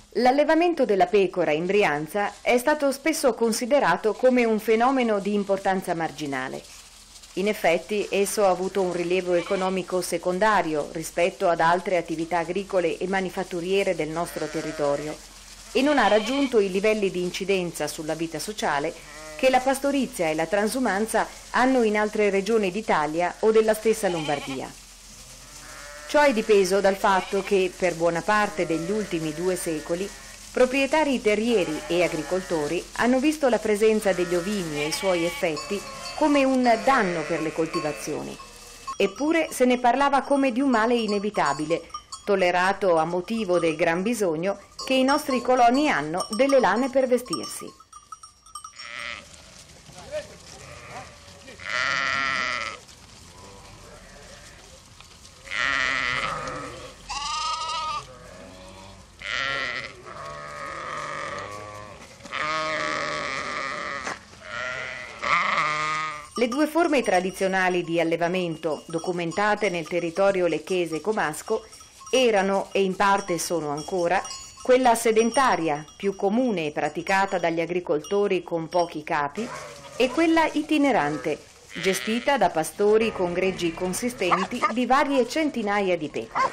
L'allevamento della pecora in Brianza è stato spesso considerato come un fenomeno di importanza marginale. In effetti, esso ha avuto un rilievo economico secondario rispetto ad altre attività agricole e manifatturiere del nostro territorio e non ha raggiunto i livelli di incidenza sulla vita sociale che la pastorizia e la transumanza hanno in altre regioni d'Italia o della stessa Lombardia. Ciò è dipeso dal fatto che, per buona parte degli ultimi 2 secoli, proprietari terrieri e agricoltori hanno visto la presenza degli ovini e i suoi effetti come un danno per le coltivazioni. Eppure se ne parlava come di un male inevitabile, tollerato a motivo del gran bisogno che i nostri coloni hanno delle lane per vestirsi. Le 2 forme tradizionali di allevamento documentate nel territorio lecchese e comasco erano, e in parte sono ancora, quella sedentaria, più comune e praticata dagli agricoltori con pochi capi, e quella itinerante, gestita da pastori con greggi consistenti di varie centinaia di pecore.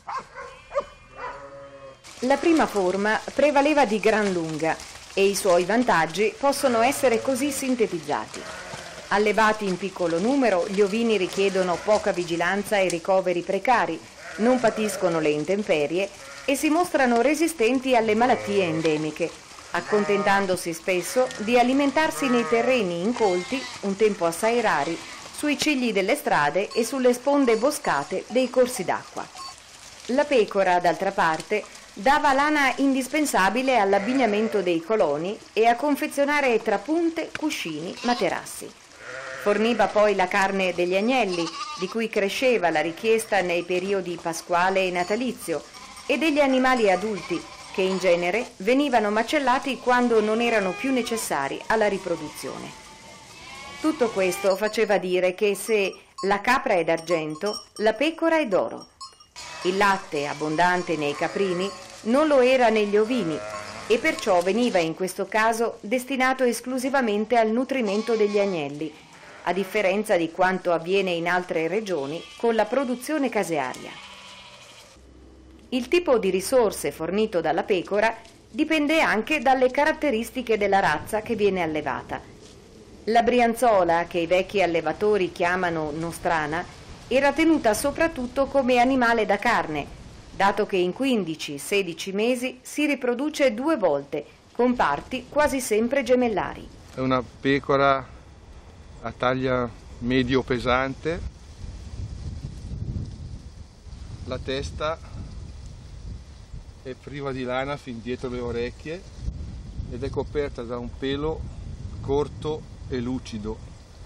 La prima forma prevaleva di gran lunga e i suoi vantaggi possono essere così sintetizzati. Allevati in piccolo numero, gli ovini richiedono poca vigilanza e ricoveri precari, non patiscono le intemperie e si mostrano resistenti alle malattie endemiche, accontentandosi spesso di alimentarsi nei terreni incolti, un tempo assai rari, sui cigli delle strade e sulle sponde boscate dei corsi d'acqua. La pecora, d'altra parte, dava lana indispensabile all'abbigliamento dei coloni e a confezionare trapunte, cuscini, materassi. Forniva poi la carne degli agnelli, di cui cresceva la richiesta nei periodi pasquale e natalizio, e degli animali adulti, che in genere venivano macellati quando non erano più necessari alla riproduzione. Tutto questo faceva dire che se la capra è d'argento, la pecora è d'oro. Il latte, abbondante nei caprini, non lo era negli ovini, e perciò veniva in questo caso destinato esclusivamente al nutrimento degli agnelli, a differenza di quanto avviene in altre regioni con la produzione casearia. Il tipo di risorse fornito dalla pecora dipende anche dalle caratteristiche della razza che viene allevata. La brianzola, che i vecchi allevatori chiamano nostrana, era tenuta soprattutto come animale da carne, dato che in 15-16 mesi si riproduce 2 volte, con parti quasi sempre gemellari. È una pecora a taglia medio pesante, la testa è priva di lana fin dietro le orecchie ed è coperta da un pelo corto e lucido.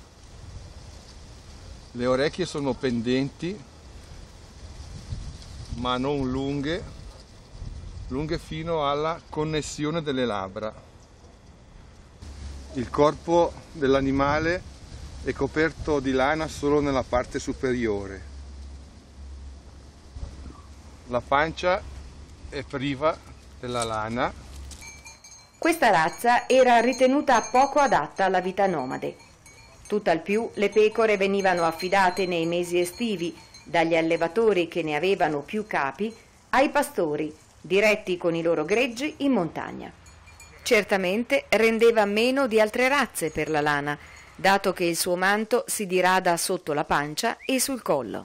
Le orecchie sono pendenti ma non lunghe fino alla connessione delle labbra. Il corpo dell'animale è coperto di lana solo nella parte superiore. La pancia è priva della lana. Questa razza era ritenuta poco adatta alla vita nomade. Tutt'al più le pecore venivano affidate nei mesi estivi dagli allevatori che ne avevano più capi ai pastori, diretti con i loro greggi in montagna. Certamente rendeva meno di altre razze per la lana, dato che il suo manto si dirada sotto la pancia e sul collo.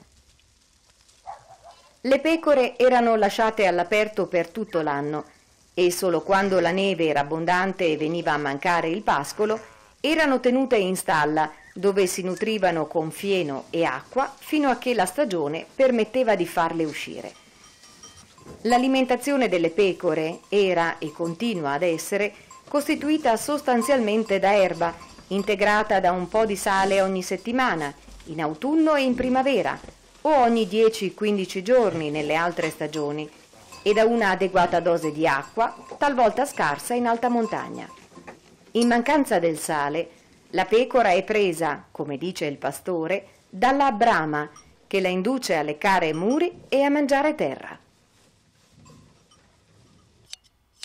Le pecore erano lasciate all'aperto per tutto l'anno e solo quando la neve era abbondante e veniva a mancare il pascolo erano tenute in stalla, dove si nutrivano con fieno e acqua fino a che la stagione permetteva di farle uscire. L'alimentazione delle pecore era, e continua ad essere, costituita sostanzialmente da erba, integrata da un po' di sale ogni settimana, in autunno e in primavera, o ogni 10-15 giorni nelle altre stagioni, e da una adeguata dose di acqua, talvolta scarsa in alta montagna. In mancanza del sale, la pecora è presa, come dice il pastore, dalla brama, che la induce a leccare muri e a mangiare terra.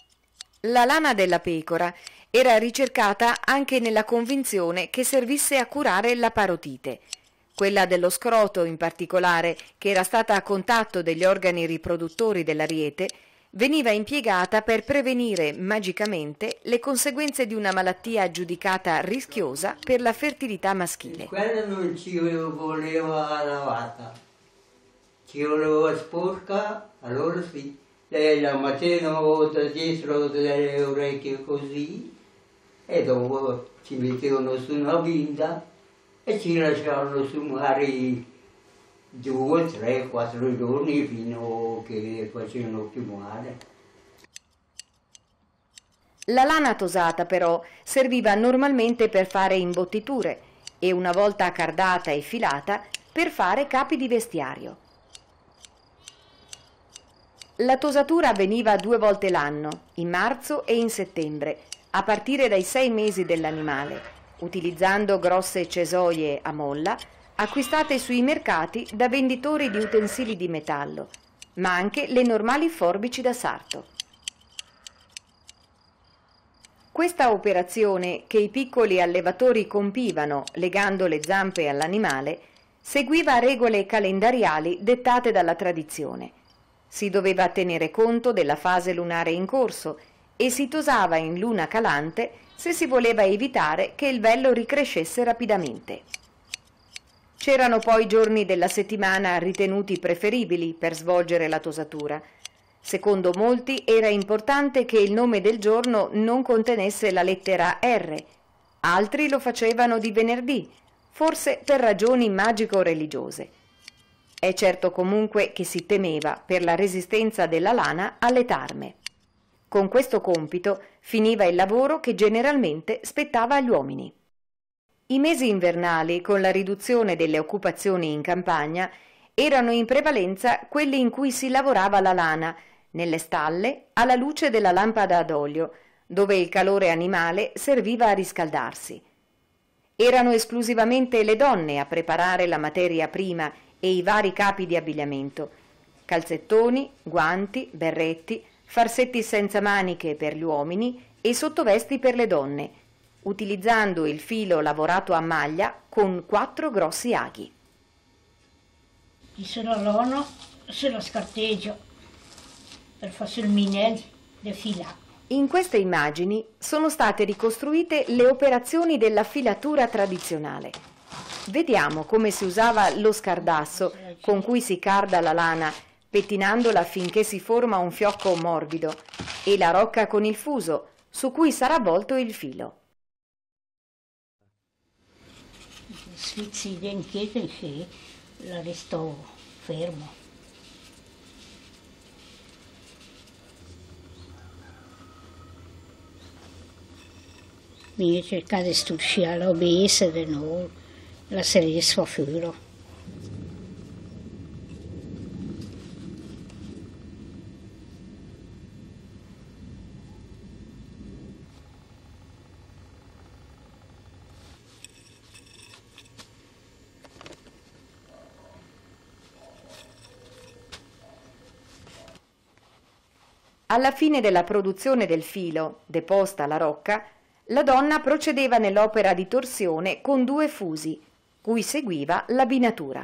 La lana della pecora era ricercata anche nella convinzione che servisse a curare la parotite. Quella dello scroto in particolare, che era stata a contatto degli organi riproduttori dell'ariete, veniva impiegata per prevenire magicamente le conseguenze di una malattia giudicata rischiosa per la fertilità maschile. Quella non ci voleva lavata, ci voleva sporca, allora sì. Lei la mattina una volta dietro delle orecchie così e dopo ci mettevano su una binda e ci lasciavano su magari 2, 3, 4 giorni fino a che facevano più male. La lana tosata però serviva normalmente per fare imbottiture e una volta cardata e filata per fare capi di vestiario. La tosatura avveniva 2 volte l'anno, in marzo e in settembre, a partire dai 6 mesi dell'animale, utilizzando grosse cesoie a molla acquistate sui mercati da venditori di utensili di metallo, ma anche le normali forbici da sarto. Questa operazione, che i piccoli allevatori compivano legando le zampe all'animale, seguiva regole calendariali dettate dalla tradizione. Si doveva tenere conto della fase lunare in corso e si tosava in luna calante se si voleva evitare che il vello ricrescesse rapidamente. C'erano poi giorni della settimana ritenuti preferibili per svolgere la tosatura. Secondo molti era importante che il nome del giorno non contenesse la lettera R, altri lo facevano di venerdì, forse per ragioni magico-religiose. È certo comunque che si temeva per la resistenza della lana alle tarme. Con questo compito finiva il lavoro che generalmente spettava agli uomini. I mesi invernali, con la riduzione delle occupazioni in campagna, erano in prevalenza quelli in cui si lavorava la lana, nelle stalle, alla luce della lampada ad olio, dove il calore animale serviva a riscaldarsi. Erano esclusivamente le donne a preparare la materia prima e i vari capi di abbigliamento: calzettoni, guanti, berretti, farsetti senza maniche per gli uomini e sottovesti per le donne, utilizzando il filo lavorato a maglia con 4 grossi aghi. Se la lana, se la scarteggio per fare il minelli de fila. In queste immagini sono state ricostruite le operazioni della filatura tradizionale. Vediamo come si usava lo scardasso con cui si carda la lana, pettinandola finché si forma un fiocco morbido, e la rocca con il fuso, su cui sarà avvolto il filo. Svizzi d'inchiede che la restò fermo. Mi cercava di studiare la obese di noi, la serie sfafuro. Alla fine della produzione del filo, deposta la rocca, la donna procedeva nell'opera di torsione con 2 fusi, cui seguiva l'abbinatura.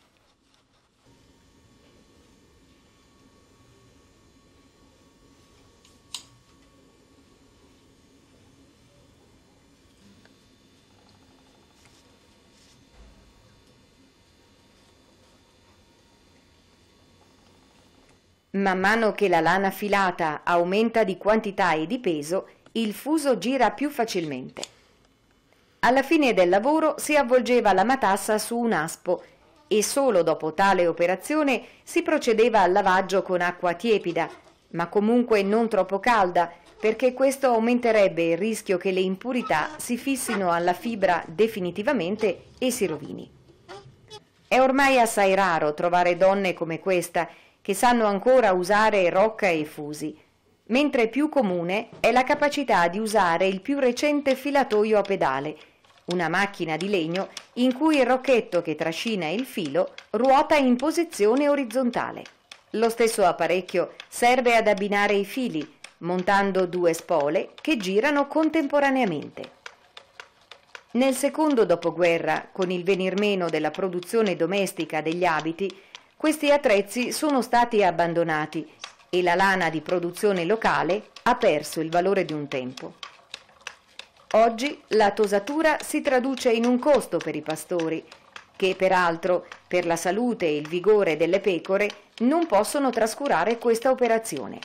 Man mano che la lana filata aumenta di quantità e di peso, il fuso gira più facilmente. Alla fine del lavoro si avvolgeva la matassa su un aspo e solo dopo tale operazione si procedeva al lavaggio con acqua tiepida, ma comunque non troppo calda, perché questo aumenterebbe il rischio che le impurità si fissino alla fibra definitivamente e si rovini. È ormai assai raro trovare donne come questa che sanno ancora usare rocca e fusi, mentre più comune è la capacità di usare il più recente filatoio a pedale, una macchina di legno in cui il rocchetto che trascina il filo ruota in posizione orizzontale. Lo stesso apparecchio serve ad abbinare i fili, montando 2 spole che girano contemporaneamente. Nel secondo dopoguerra, con il venir meno della produzione domestica degli abiti, questi attrezzi sono stati abbandonati e la lana di produzione locale ha perso il valore di un tempo. Oggi la tosatura si traduce in un costo per i pastori, che peraltro, per la salute e il vigore delle pecore, non possono trascurare questa operazione.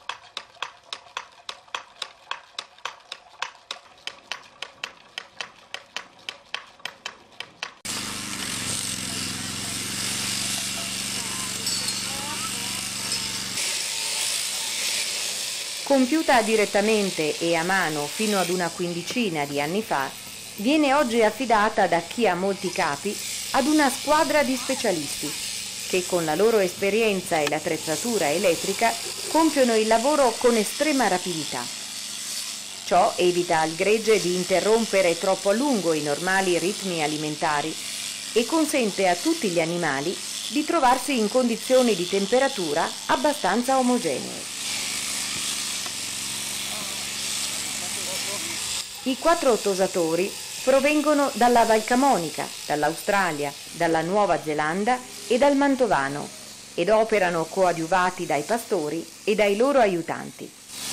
Compiuta direttamente e a mano fino ad una quindicina di anni fa, viene oggi affidata da chi ha molti capi ad una squadra di specialisti che con la loro esperienza e l'attrezzatura elettrica compiono il lavoro con estrema rapidità. Ciò evita al gregge di interrompere troppo a lungo i normali ritmi alimentari e consente a tutti gli animali di trovarsi in condizioni di temperatura abbastanza omogenee. I 4 tosatori provengono dalla Val Camonica, dall'Australia, dalla Nuova Zelanda e dal Mantovano ed operano coadiuvati dai pastori e dai loro aiutanti.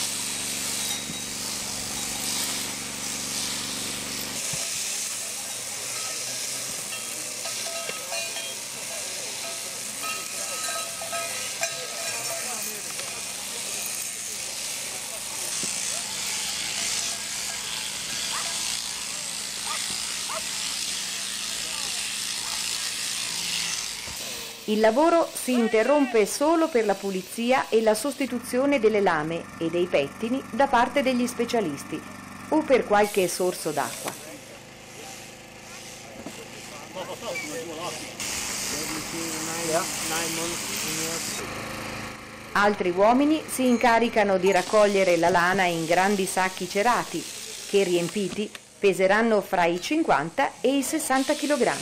Il lavoro si interrompe solo per la pulizia e la sostituzione delle lame e dei pettini da parte degli specialisti o per qualche sorso d'acqua. Altri uomini si incaricano di raccogliere la lana in grandi sacchi cerati che, riempiti, peseranno fra i 50 e i 60 kg.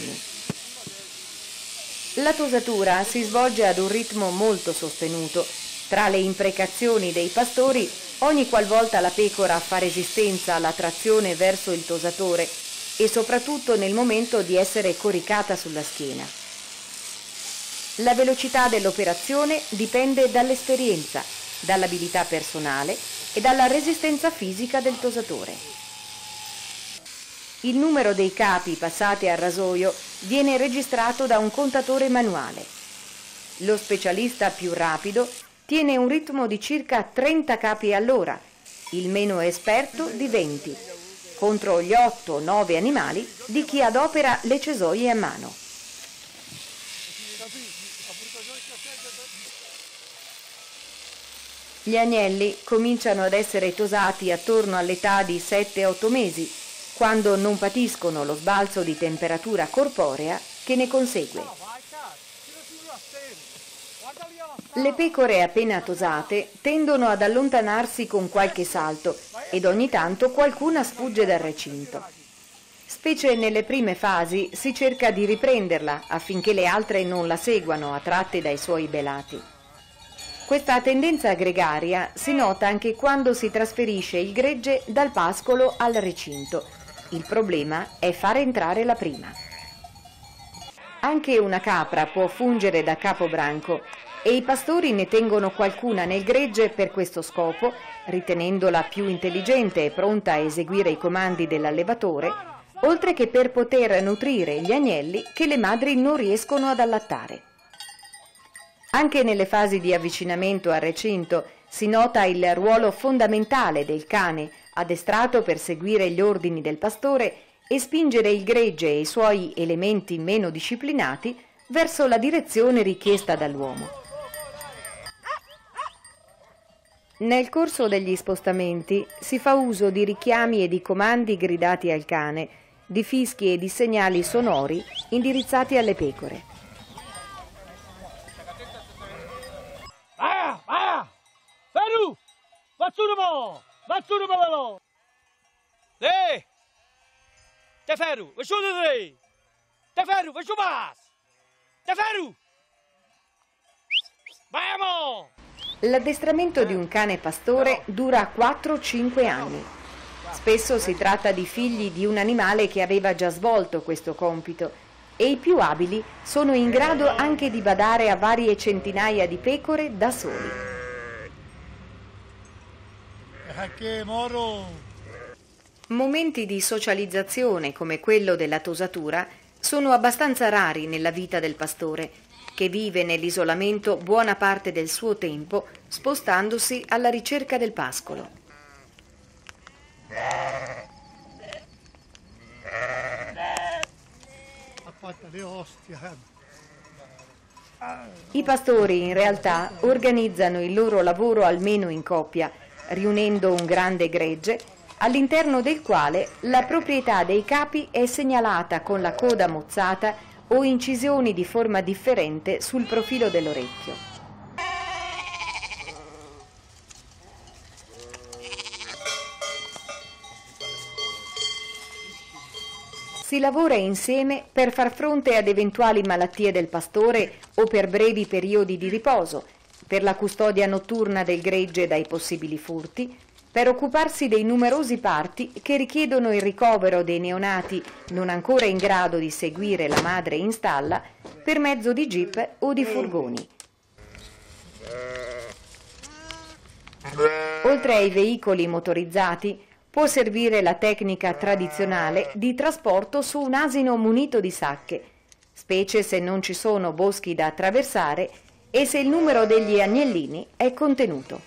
La tosatura si svolge ad un ritmo molto sostenuto. Tra le imprecazioni dei pastori, ogni qualvolta la pecora fa resistenza alla trazione verso il tosatore e soprattutto nel momento di essere coricata sulla schiena. La velocità dell'operazione dipende dall'esperienza, dall'abilità personale e dalla resistenza fisica del tosatore. Il numero dei capi passati al rasoio viene registrato da un contatore manuale. Lo specialista più rapido tiene un ritmo di circa 30 capi all'ora, il meno esperto di 20, contro gli 8-9 animali di chi adopera le cesoie a mano. Gli agnelli cominciano ad essere tosati attorno all'età di 7-8 mesi, quando non patiscono lo sbalzo di temperatura corporea che ne consegue. Le pecore appena tosate tendono ad allontanarsi con qualche salto ed ogni tanto qualcuna sfugge dal recinto. Specie nelle prime fasi si cerca di riprenderla affinché le altre non la seguano attratte dai suoi belati. Questa tendenza gregaria si nota anche quando si trasferisce il gregge dal pascolo al recinto. Il problema è far entrare la prima. Anche una capra può fungere da capobranco e i pastori ne tengono qualcuna nel gregge per questo scopo, ritenendola più intelligente e pronta a eseguire i comandi dell'allevatore, oltre che per poter nutrire gli agnelli che le madri non riescono ad allattare. Anche nelle fasi di avvicinamento al recinto si nota il ruolo fondamentale del cane, addestrato per seguire gli ordini del pastore e spingere il gregge e i suoi elementi meno disciplinati verso la direzione richiesta dall'uomo. Nel corso degli spostamenti si fa uso di richiami e di comandi gridati al cane, di fischi e di segnali sonori indirizzati alle pecore. Vaya, vaya! Feru! Vatsurumo! Vatsurumo! Lei! Teferu! Vashudri! Teferu! Vashubas! Teferu! Vayamos! L'addestramento di un cane pastore dura 4-5 anni. Spesso si tratta di figli di un animale che aveva già svolto questo compito e i più abili sono in grado anche di badare a varie centinaia di pecore da soli. Momenti di socializzazione come quello della tosatura sono abbastanza rari nella vita del pastore, che vive nell'isolamento buona parte del suo tempo spostandosi alla ricerca del pascolo. I pastori in realtà organizzano il loro lavoro almeno in coppia, riunendo un grande gregge all'interno del quale la proprietà dei capi è segnalata con la coda mozzata o incisioni di forma differente sul profilo dell'orecchio. Si lavora insieme per far fronte ad eventuali malattie del pastore o per brevi periodi di riposo, per la custodia notturna del gregge dai possibili furti, per occuparsi dei numerosi parti che richiedono il ricovero dei neonati non ancora in grado di seguire la madre in stalla per mezzo di jeep o di furgoni. Oltre ai veicoli motorizzati, può servire la tecnica tradizionale di trasporto su un asino munito di sacche, specie se non ci sono boschi da attraversare e se il numero degli agnellini è contenuto.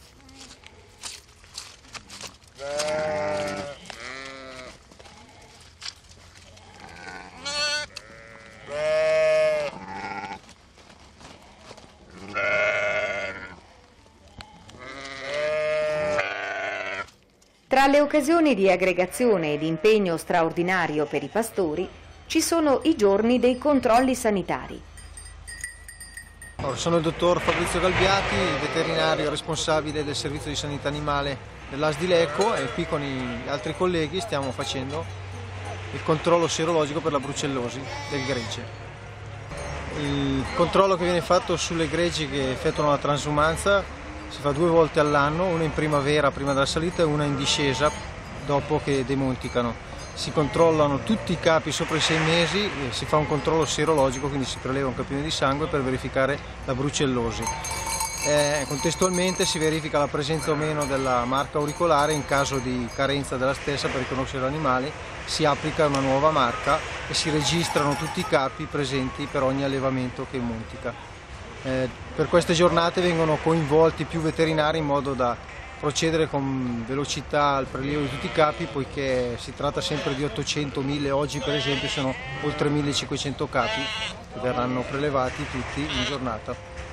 Tra le occasioni di aggregazione e di impegno straordinario per i pastori ci sono i giorni dei controlli sanitari. Sono il dottor Fabrizio Galbiati, il veterinario responsabile del servizio di sanità animale dell'AS di Lecco, e qui con gli altri colleghi stiamo facendo il controllo serologico per la brucellosi del gregge. Il controllo che viene fatto sulle greggi che effettuano la transumanza si fa 2 volte all'anno, una in primavera prima della salita e una in discesa dopo che demonticano. Si controllano tutti i capi sopra i 6 mesi e si fa un controllo serologico, quindi si preleva un capillone di sangue per verificare la brucellosi. Contestualmente si verifica la presenza o meno della marca auricolare. In caso di carenza della stessa, per riconoscere l'animale si applica una nuova marca e si registrano tutti i capi presenti per ogni allevamento che montica. Per queste giornate vengono coinvolti più veterinari in modo da procedere con velocità al prelievo di tutti i capi, poiché si tratta sempre di 800-1000, oggi per esempio sono oltre 1500 capi che verranno prelevati tutti in giornata.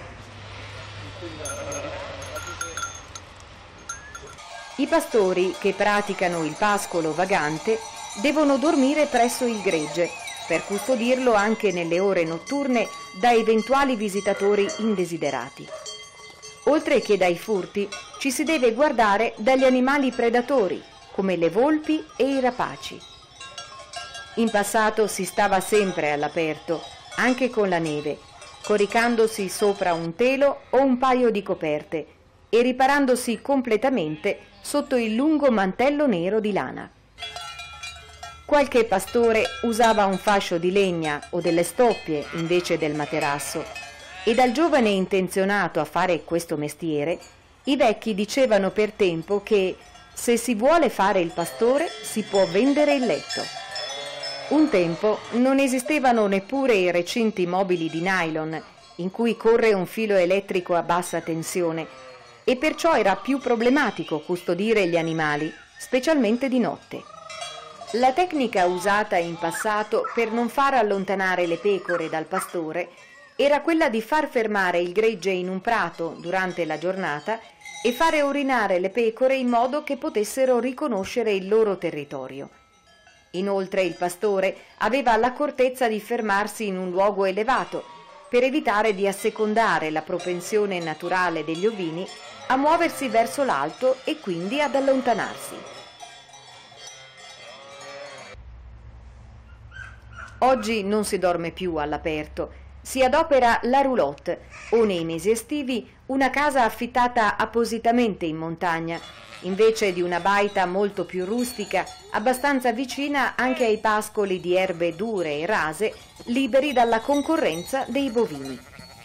I pastori che praticano il pascolo vagante devono dormire presso il gregge per custodirlo anche nelle ore notturne da eventuali visitatori indesiderati. Oltre che dai furti, ci si deve guardare dagli animali predatori, come le volpi e i rapaci. In passato si stava sempre all'aperto, anche con la neve, coricandosi sopra un telo o un paio di coperte e riparandosi completamente sotto il lungo mantello nero di lana. Qualche pastore usava un fascio di legna o delle stoppie invece del materasso, e dal giovane intenzionato a fare questo mestiere, i vecchi dicevano per tempo che se si vuole fare il pastore si può vendere il letto. Un tempo non esistevano neppure i recinti mobili di nylon in cui corre un filo elettrico a bassa tensione, e perciò era più problematico custodire gli animali, specialmente di notte. La tecnica usata in passato per non far allontanare le pecore dal pastore era quella di far fermare il gregge in un prato durante la giornata e fare orinare le pecore in modo che potessero riconoscere il loro territorio. Inoltre il pastore aveva l'accortezza di fermarsi in un luogo elevato per evitare di assecondare la propensione naturale degli ovini a muoversi verso l'alto e quindi ad allontanarsi. Oggi non si dorme più all'aperto, si adopera la roulotte, o nei mesi estivi una casa affittata appositamente in montagna, invece di una baita molto più rustica, abbastanza vicina anche ai pascoli di erbe dure e rase, liberi dalla concorrenza dei bovini.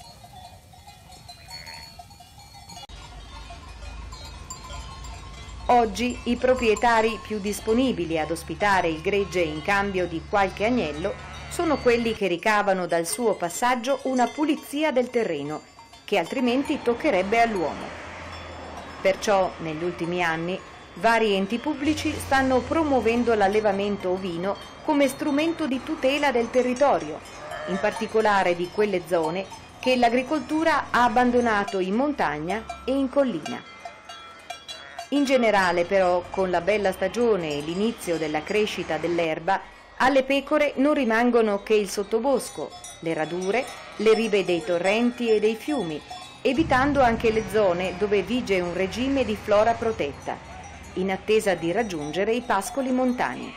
Oggi i proprietari più disponibili ad ospitare il gregge in cambio di qualche agnello sono quelli che ricavano dal suo passaggio una pulizia del terreno, che altrimenti toccherebbe all'uomo. Perciò, negli ultimi anni, vari enti pubblici stanno promuovendo l'allevamento ovino come strumento di tutela del territorio, in particolare di quelle zone che l'agricoltura ha abbandonato in montagna e in collina. In generale, però, con la bella stagione e l'inizio della crescita dell'erba, alle pecore non rimangono che il sottobosco, le radure, le rive dei torrenti e dei fiumi, evitando anche le zone dove vige un regime di flora protetta, in attesa di raggiungere i pascoli montani.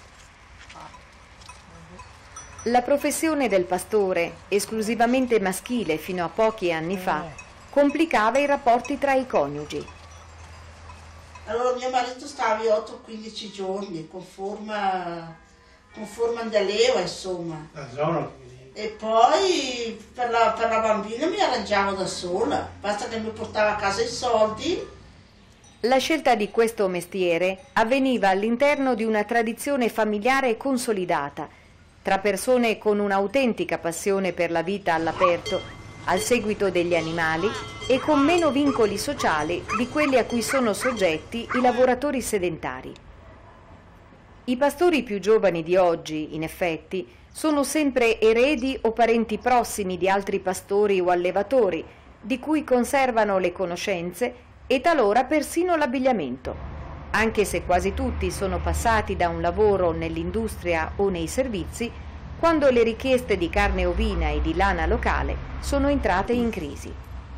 La professione del pastore, esclusivamente maschile fino a pochi anni fa, complicava i rapporti tra i coniugi. Allora mio marito stava 8-15 giorni con forma da leva, insomma. E poi per la bambina mi arrangiavo da sola, basta che mi portava a casa i soldi. La scelta di questo mestiere avveniva all'interno di una tradizione familiare consolidata, tra persone con un'autentica passione per la vita all'aperto, al seguito degli animali e con meno vincoli sociali di quelli a cui sono soggetti i lavoratori sedentari. I pastori più giovani di oggi, in effetti, sono sempre eredi o parenti prossimi di altri pastori o allevatori, di cui conservano le conoscenze e talora persino l'abbigliamento, anche se quasi tutti sono passati da un lavoro nell'industria o nei servizi, quando le richieste di carne ovina e di lana locale sono entrate in crisi.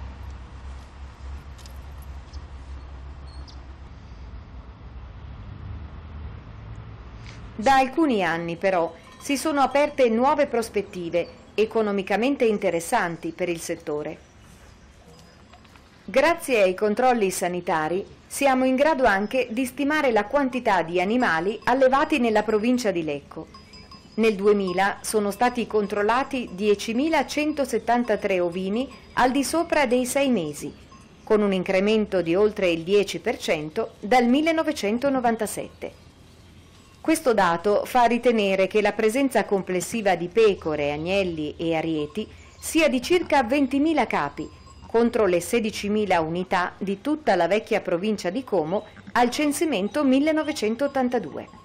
Da alcuni anni, però, si sono aperte nuove prospettive economicamente interessanti per il settore. Grazie ai controlli sanitari siamo in grado anche di stimare la quantità di animali allevati nella provincia di Lecco. Nel 2000 sono stati controllati 10.173 ovini al di sopra dei 6 mesi, con un incremento di oltre il 10% dal 1997. Questo dato fa ritenere che la presenza complessiva di pecore, agnelli e arieti sia di circa 20.000 capi, contro le 16.000 unità di tutta la vecchia provincia di Como al censimento 1982.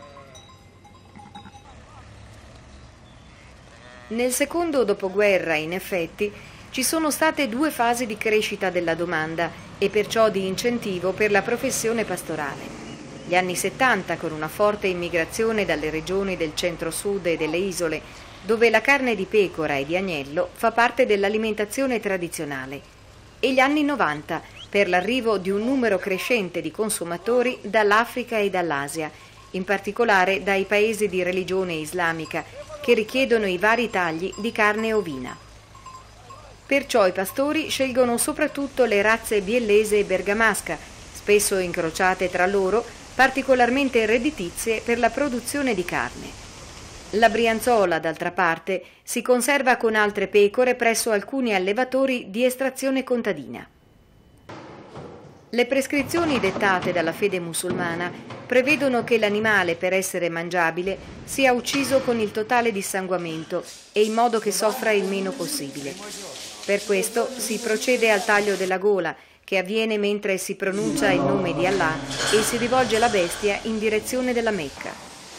Nel secondo dopoguerra, in effetti, ci sono state 2 fasi di crescita della domanda e perciò di incentivo per la professione pastorale. Gli anni 70 con una forte immigrazione dalle regioni del centro-sud e delle isole, dove la carne di pecora e di agnello fa parte dell'alimentazione tradizionale, e gli anni 90 per l'arrivo di un numero crescente di consumatori dall'Africa e dall'Asia, in particolare dai paesi di religione islamica, che richiedono i vari tagli di carne ovina. Perciò i pastori scelgono soprattutto le razze biellese e bergamasca, spesso incrociate tra loro, particolarmente redditizie per la produzione di carne. La Brianzola, d'altra parte, si conserva con altre pecore presso alcuni allevatori di estrazione contadina. Le prescrizioni dettate dalla fede musulmana prevedono che l'animale, per essere mangiabile, sia ucciso con il totale dissanguamento e in modo che soffra il meno possibile. Per questo si procede al taglio della gola, che avviene mentre si pronuncia il nome di Allah e si rivolge la bestia in direzione della Mecca.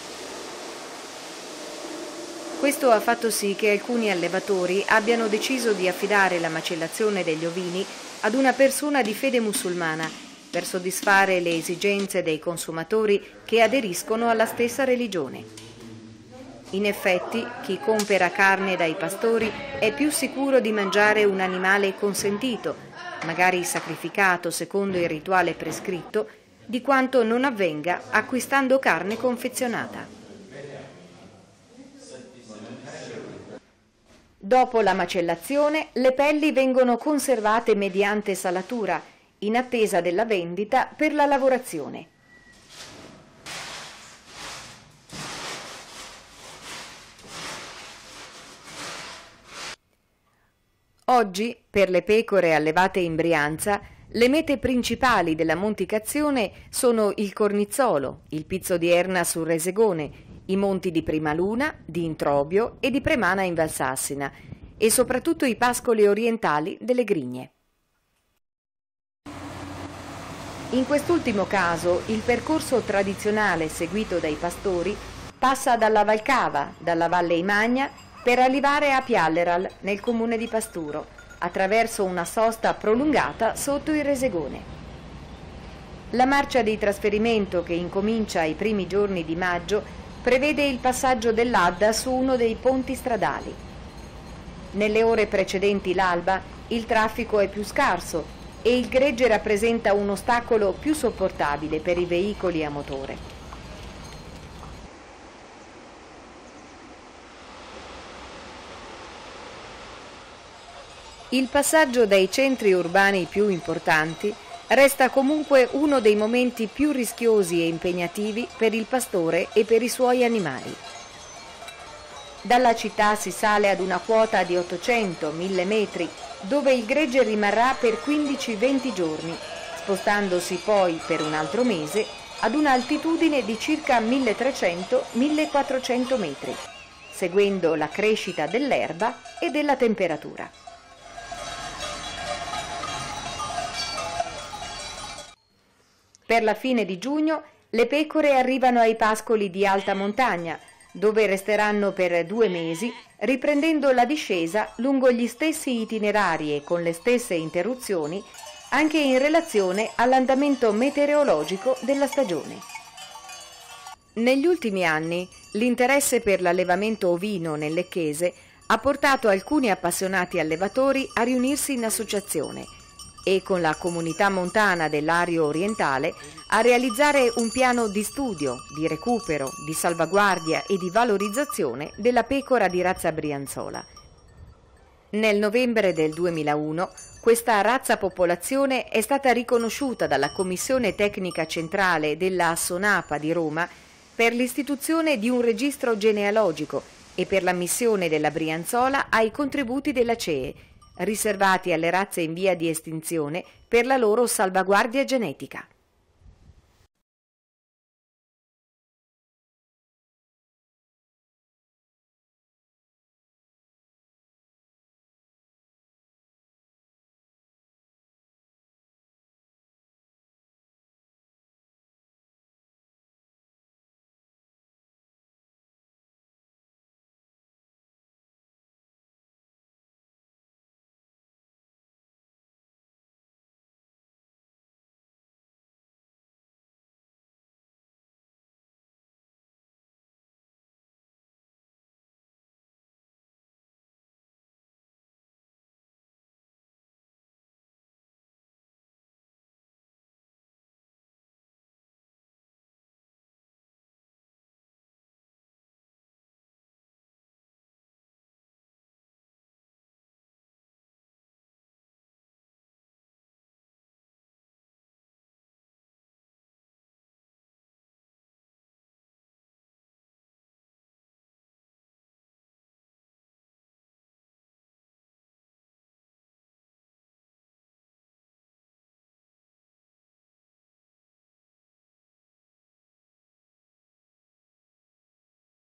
Questo ha fatto sì che alcuni allevatori abbiano deciso di affidare la macellazione degli ovini ad una persona di fede musulmana per soddisfare le esigenze dei consumatori che aderiscono alla stessa religione. In effetti, chi compera carne dai pastori è più sicuro di mangiare un animale consentito, magari sacrificato secondo il rituale prescritto, di quanto non avvenga acquistando carne confezionata. Dopo la macellazione, le pelli vengono conservate mediante salatura, in attesa della vendita per la lavorazione. Oggi, per le pecore allevate in Brianza, le mete principali della monticazione sono il Cornizzolo, il Pizzo di Erna sul Resegone, i monti di Primaluna, di Introbio e di Premana in Valsassina e soprattutto i pascoli orientali delle Grigne. In quest'ultimo caso il percorso tradizionale seguito dai pastori passa dalla Valcava, dalla Valle Imagna, per arrivare a Pialleral, nel comune di Pasturo, attraverso una sosta prolungata sotto il Resegone. La marcia di trasferimento, che incomincia ai primi giorni di maggio, prevede il passaggio dell'Adda su uno dei ponti stradali. Nelle ore precedenti l'alba il traffico è più scarso e il gregge rappresenta un ostacolo più sopportabile per i veicoli a motore. Il passaggio dai centri urbani più importanti resta comunque uno dei momenti più rischiosi e impegnativi per il pastore e per i suoi animali. Dalla città si sale ad una quota di 800-1000 metri, dove il gregge rimarrà per 15-20 giorni, spostandosi poi per un altro mese ad un'altitudine di circa 1300-1400 metri, seguendo la crescita dell'erba e della temperatura. Per la fine di giugno le pecore arrivano ai pascoli di alta montagna, dove resteranno per 2 mesi, riprendendo la discesa lungo gli stessi itinerari e con le stesse interruzioni, anche in relazione all'andamento meteorologico della stagione. Negli ultimi anni l'interesse per l'allevamento ovino nel Lecchese ha portato alcuni appassionati allevatori a riunirsi in associazione e con la comunità montana dell'Ario orientale a realizzare un piano di studio, di recupero, di salvaguardia e di valorizzazione della pecora di razza brianzola. Nel novembre del 2001 questa razza popolazione è stata riconosciuta dalla Commissione Tecnica Centrale della Sonapa di Roma per l'istituzione di un registro genealogico e per l'ammissione della Brianzola ai contributi della CEE, riservati alle razze in via di estinzione per la loro salvaguardia genetica.